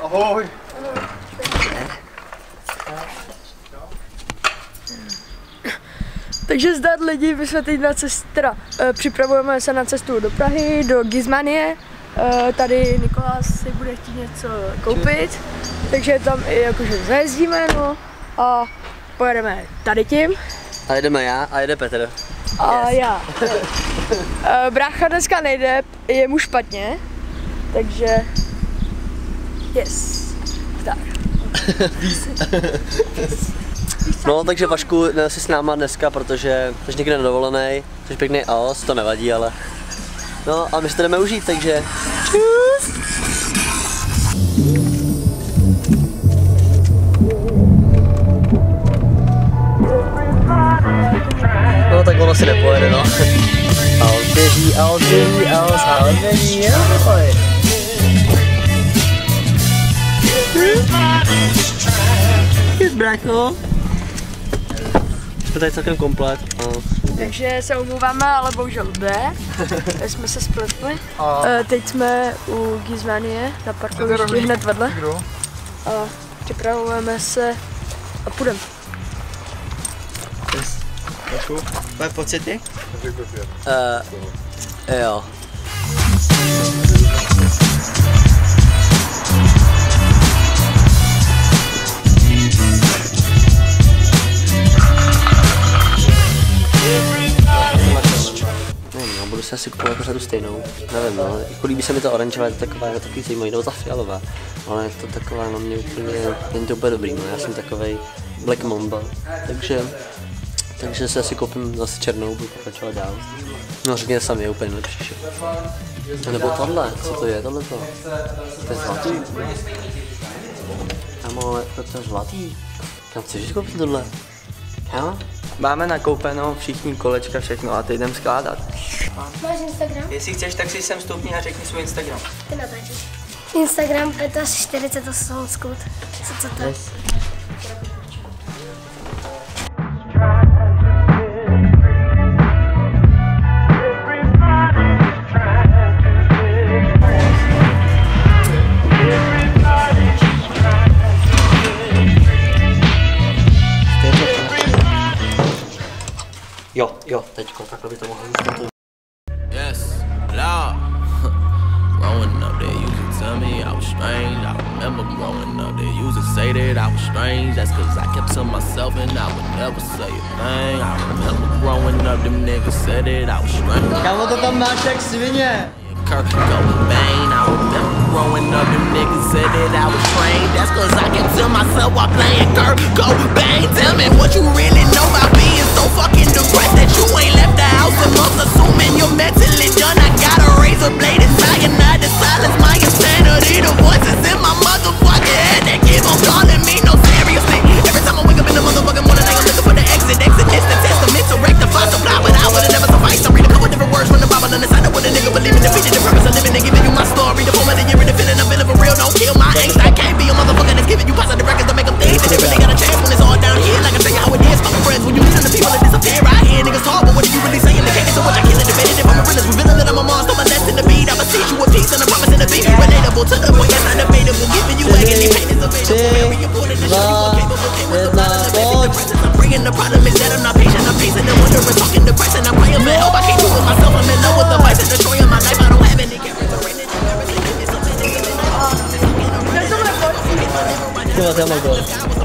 Ahoj. Takže zdar lidi, my jsme teď na cestě, připravujeme se na cestu do Prahy, do Gizmanie. Tady Nikolas si bude chtít něco koupit, takže tam i jakože zajezdíme, no, a pojedeme tady tím. A jedeme já a jede Petr. A já. Brácha dneska nejde, je mu špatně, takže yes, tak. No, takže Vašku jsi s náma dneska, protože jsi někde na dovolenej, jsi pěkný AOS, to nevadí, ale... No a my si to jdeme užít, takže... Čus! No tak ono si nepojede, no. AOS běží, AOS běží, ahoj. Brácho. Jsme tady celkem komplet. Takže se omlouváme, ale bohužel ne. Jsme se spletli. Teď jsme u Gizmanie na parkovišti hned vedle. A připravujeme se a půjdeme. Tvoje pocity? Jo. Budu si asi kupovat pořád tu stejnou, nevím, no, jako líbí se mi to oranžová, je to taková, je to takový zajímavý, nebo ta fialová, ale je to taková, no mě úplně, není to úplně dobrý, no, já jsem takovej Black Mamba, takže si asi koupím zase černou, budu pokračovat dál. No řekněte sami, je úplně nejlepší. Nebo tohle, co to je, tohleto? To je zlatý. Kámo, ale to je zlatý. Kam chceš koupit tohle? Kámo? Máme nakoupeno všichni kolečka, všechno a teď jdem skládat. Máš Instagram? Jestli chceš, tak si sem stoupni a řekni svůj Instagram. Ty natáčíš. Instagram etas48 skut. Co to je? Jo, teďko, takhle by to mohlo být. Yes, Lord. Growing up, they used to tell me I was strange. I remember growing up, they used to say that I was strange. That's cause I kept to myself and I would never say a thing. I remember growing up, them niggas said that I was strange. Kámo, to tam máš jak svině. Kurt Cobain. I remember growing up, them niggas said that I was strange. That's cause I kept to myself while playing Kurt Cobain. Tell me what you really know about being so fucking depressed that you ain't left the house a month, assuming you're mentally done. I got a razor blade inside and I to silence my insanity. The voices in my motherfucking head, they keep on calling me, no seriously. Every time I wake up in the motherfucking morning, I'm looking for the exit is the testament to rectify supply, but I would've never sufficed. I read a couple different words from the Bible and decided what a nigga believe in, defeated the purpose of living and giving you my story. The format of the year and the feeling I'm feeling for real, don't kill my angst. I can't be a motherfucker that's giving you positive records to make them think that they really got a chance when it's all down here. Like I tell you how it is, fucking friends, when you listen to people that disappear. I hear niggas talk, but what are you really saying? They can't so much I kill it, debated if I'm a realist, revealing that I'm a monster, but less than the beat. I beseech you with peace and a promise and a beat. Relatable to the point that's not debatable, giving you agony, pain is available. Very important to show you are capable, capable of the presence. I'm bringing the problem is that I'm not patient, I'm pacing and wondering, talking depressing. I'm praying for help, I can't do it myself. I'm in love with the vice and destroying my life. I don't have any character in it. Tyhle, tam go.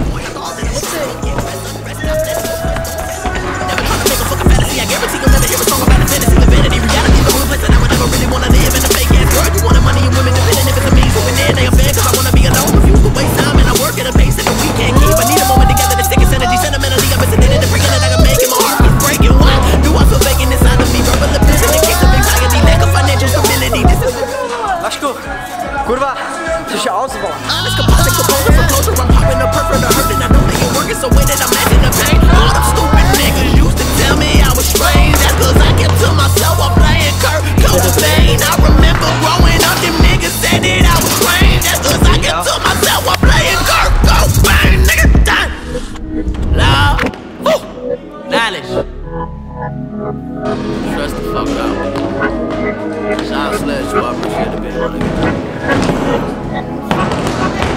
I guarantee you'll never hear a song about a fantasy, the vanity, reality, the real place that I would never really wanna live in a fake ass world. You wanted money and women depending if it's a means, moving in, they unfair, cause I wanna be alone. Refuse to waste time and I work at a pace that we can't keep. I need a moment together to stick its energy, sentimentally, I'm sedated and bringing it, I can make it, my heart is breaking. Why do I feel vacant inside of me? Verbal abuse in the case of anxiety, lack of financial stability. This is Vašku, kurva, jsi se ozval. It's composite, composer for closure. I'm popping a perk for the hurt and I know that you're working, so when did I'm matching the pain? All them stupid niggas used to tell me I was strange. That's cause I kept to myself while playing Kurt Cobain. I remember growing up, them niggas said that I was strange. That's cause I kept to myself while playing Kurt Cobain. Nigga, done. Love, woo, knowledge. Stress the fuck out. Sean Sledge, so I appreciate it being on it.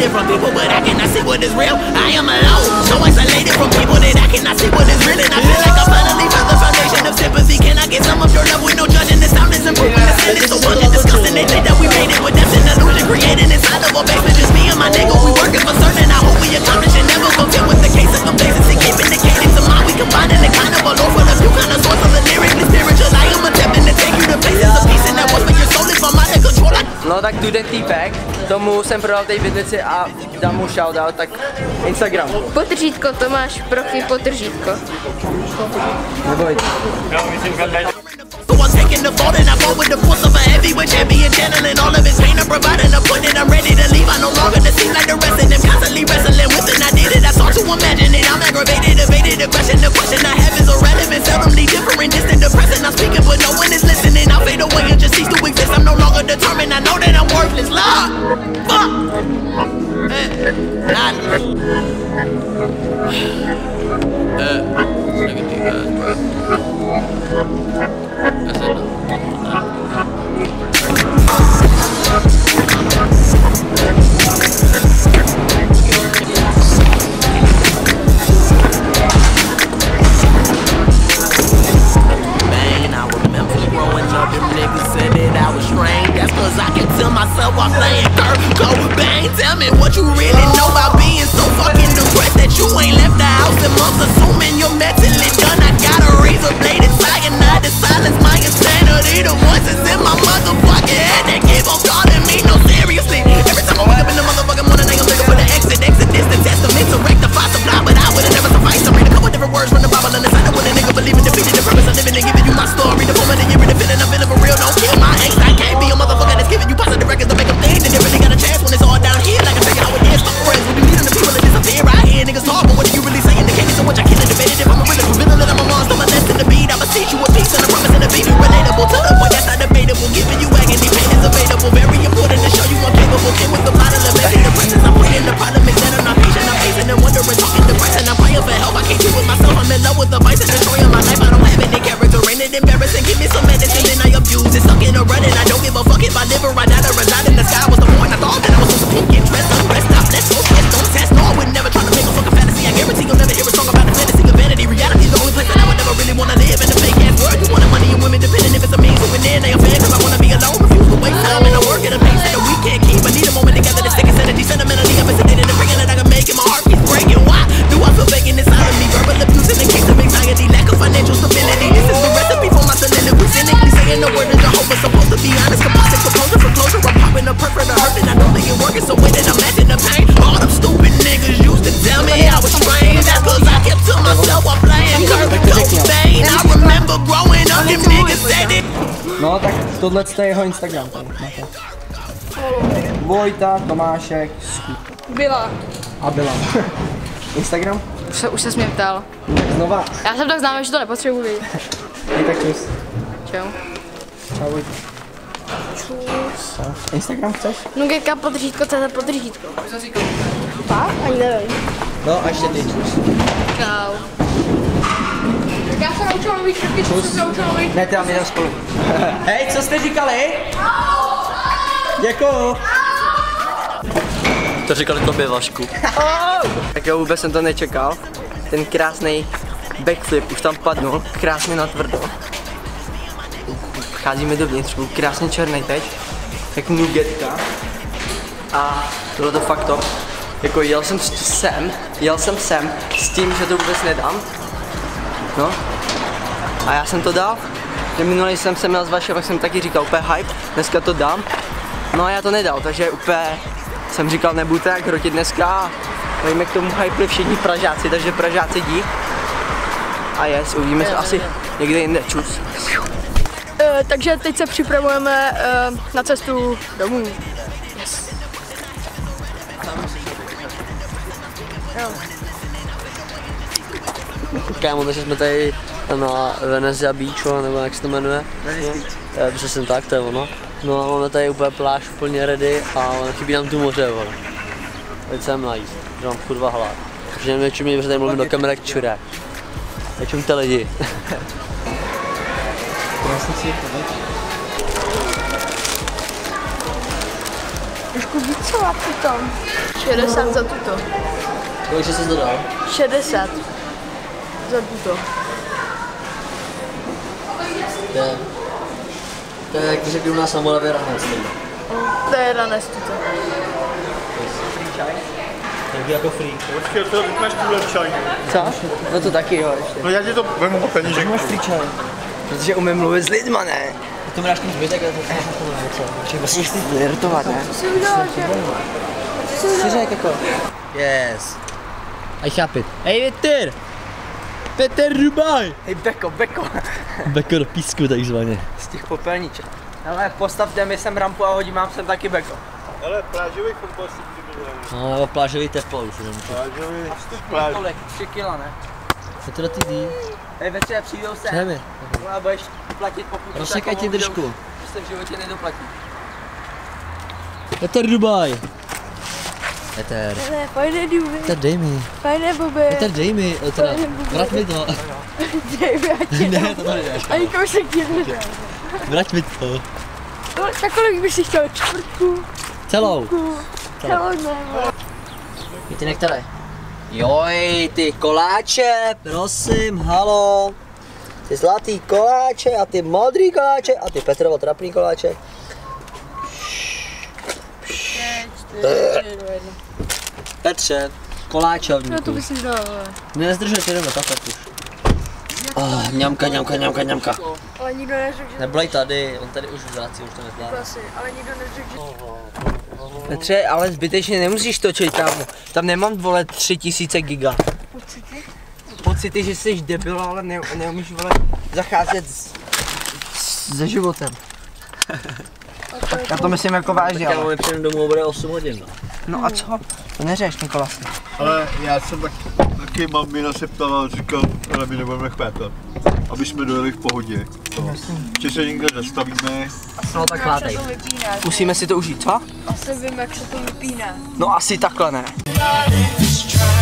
isolated from people, but I cannot see what is real. I am alone, so isolated from people that I cannot see what is real. And I feel like I finally found the foundation of sympathy. Can I get some of your love with no judging? The sound is improving, the sound is so fucking disgusting. They think that we made it, but that's an illusion created inside of a basement. Just me and my nigga, we working for certain. I hope we accomplish and never fulfill with the case of complacency. Keeping the cadence of mind, we combining the kind of a Lord for the few kind of source of the lyrically spiritual. I am attempting to take you to places of peace and that was for your soul if I'm out of control. No tak tu ten týpek, tomu jsem prodal tej vidlici a dám mu shoutout, tak Instagram. Potržítko, Tomáš, profi potržítko. Neboj. So I'm taking the fault and I fall with the force of a heavyweight champion, channeling all of his pain. I'm providing a point and I'm ready to leave. I no longer to seem like the rest of them, constantly wrestling with it. I did it, I sought to imagine it. I'm aggravated, evaded the question I have is irrelevant, seldomly different, distant, depressing. I'm speaking but no one is listening. I'll fade away and just cease to exist. I'm no longer determined. I know that I'm worthless. Love, fuck. Look at you guys, bro. That's it. Man, I remember growing up, them niggas said that I was strange. That's cause I can tell myself I'm playing Kurt Cobain. Tell me what you really know about being so fucking depressed that you ain't left the house in months, assuming you're mentally done. I got a razor blade inside and I to silence my insanity. The voices in my motherfucking head that keep on calling me. No, seriously. Every time I wake up in the motherfucking morning, I am looking for the exit. Exodus, the testament to rectify supply, but I would've never sufficed. I read a couple different words from the Bible and decided when a nigga believe in defeating the purpose of living and giving you my story. The moment that you're in the feeling, I'm feeling for real. Don't kill my angst. I can't be a motherfucker that's giving you positive records to make them think that they really got a chance when it's all down here. Like I tell you how it is. Fuck friends, we be meeting the people that disappear. I hear niggas talk, but what are you really saying? They can't so much I can't debate it. If I'm a realist, revealing that I'm a monster, I'm less than the beat. I'ma teach you a piece and a promise and a beat. Relatable to the point that's not debatable. Giving you agony, pain is available. Very important to show you I'm capable. Came with the bottle of messing the presence. I'm putting the problem is that I'm not patient. I'm pacing and wondering, talking depressing. I'm praying for help. I can't do it myself. I'm in love with the vice and destroying my life. I don't have any character. Ain't it embarrassing? Give me some medicine and I abuse it. Stuck in a rut and I don't give a fuck if I live or I die. To reside in the sky was the point. I thought that I was supposed to get dressed, undressed, stop, let's go stress, don't test. No, I would never try to make a fucking fantasy. I guarantee you'll never hear a song about the fantasy of vanity. Reality's the only place that I would never really wanna live. In a fake ass world, you wanted money and women depending if it's a means to an end. They a fan cause I wanna be alone. Refuse to waste time and I work at a pace that we can't keep. I need a moment together to stick its energy. Sentimentally, I'm sedated and praying that I can make it. My heart keeps breaking. Why do I feel vacant inside of me? Verbal abuse in the case of anxiety, lack of financial stability. This is the recipe for my soliloquy. Cynically saying the word is Jehovah. Supposed to be honest, compulsive composure for closure. I'm popping a perfect hurt and I don't think it working. So when did I imagine the pain? All them stupid niggas used to tell me I was strange. That's cause I kept to myself. I'm playing Kurt Cobain. I remember growing up, them niggas said it. No tak tohle je jeho Instagram tady, máte. Vojta, Tomášek, Byla. a byla. Instagram? Už se mě ptal. Znova. Já jsem tak známý, že to nepotřebuji. Tak čus. Čau. Čau Vojta. Čus. Instagram chceš? Nugetka podržítko, CZ podržítko. Fakt? Ani nevím. No a ještě ty čus. Čau. Já se naučila nový šipky, co jsem naučila nový. Ne, ty mám jenom spolu. Hej, co jste říkali? Děkuju. To říkali tobě, Vašku. Tak jo, vůbec jsem to nečekal. Ten krásný backflip už tam padnul, krásně natvrdo. Vcházíme dovnitř, byl krásně černý teď, jak nugetka. A bylo to fakt top. Jako jel jsem sem s tím, že to vůbec nedám. No. A já jsem to dal. Minulý jsem se měl s Vašem, jak jsem taky říkal, úplně hype. Dneska to dám. No a já to nedal, takže úplně jsem říkal, nebudu tak hrotit dneska. Víme k tomu hypli všichni Pražáci, takže Pražáci dík. A uvidíme se asi někde jinde, čus. Takže teď se připravujeme na cestu domů. Yes. Kámo, takže jsme tady na Venezia Beach, nebo jak se to jmenuje? Přesně tak, to je ono. No a máme tady úplně pláž úplně ready a chybí nám tu moře, vole. Teď jsem najíst, že mám kurva hlad. Protože nevím, čím mě, že tady mluvím do kamery jak čurák. Čumte lidi. Trošku víc přitom. 60 za tuto. Kolik jsi to dal? 60 za tuto. To je, jak řekli u nás na Moravě, ranec. To je ranec tuto. Tak jako free. Počkej, to máš tuhle čaj. Co? No to taky jo, ještě. No já ti to vemu po penížek. Máš free čaj. Protože umím mluvit s lidma, ne? To mi dáš ten zbytek, ale to je něco. Že vlastně chci flirtovat, ne? Co uděláš? Co řek jako? Yes. I chápu. Hej, Petr! Petr Rubaj! Hej, Beko, Beko. Beko do písku takzvaně. Z těch popelníček. Hele, postavte mi sem rampu a hodím vám sem taky Beko. Ale plážový fotbal si přibyl. No, nebo plážový teplo už jenom. Plážový pláž. Kolik? 3 kila, ne? Petr, ty ví. Hej, večer přijdou sem. Jdeme. A budeš platit pokutu. Rozsekaj ti držku. Jste v životě nedoplatí. Petr Rubaj. Petr. Ne, fajné důvody. Petr, dej mi. Fajné boby. Petr, dej mi. Teda, vrať mi to. Dej mi, ať ti Ne, to nedáš. ani kousek ti nedám. Vrať mi to. No, tak kolik bys si chtěl? Čtvrtku? Celou. Celou ne. Ty některé. Joj, ty koláče, prosím, halo. Ty zlatý koláče a ty modrý koláče a ty Petrovo trapný koláče. Petře, koláčovníku. No to bys si dal. Nezdržuje tě jdeme, tak už. Ňamka, ňamka, ňamka, ňamka. Ale nikdo neřekl, že Neblej tady, on tady už vrací, už to nezvládne. asi, ale nikdo neřekl, že Petře, ale zbytečně nemusíš točit tam. Tam nemám, vole, 3000 giga. pocity. Pocity, že jsi debil, ale neumíš, vole, zacházet se životem. Já to myslím jako vážně, Já ale. mám přijdem domů, bude 8 hodin. No a co? To neřeš, Nikolas. Ale já jsem taky mamina se ptala, říkal, ale my nebudeme chvétat. Aby jsme dojeli v pohodě. Že se někde zastavíme. No tak chvátej. Musíme si to užít, co? Asi vím, jak se to vypíná. No asi takhle ne.